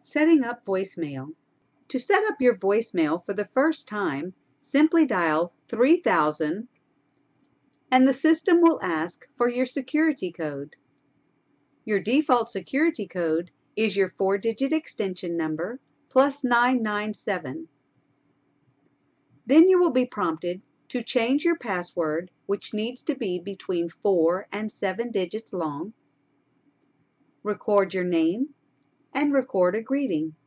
Setting up voicemail. To set up your voicemail for the first time, simply dial 3000 and the system will ask for your security code. Your default security code is your 4-digit extension number plus 997. Then you will be prompted to change your password, which needs to be between 4 and 7 digits long. Record your name and record a greeting.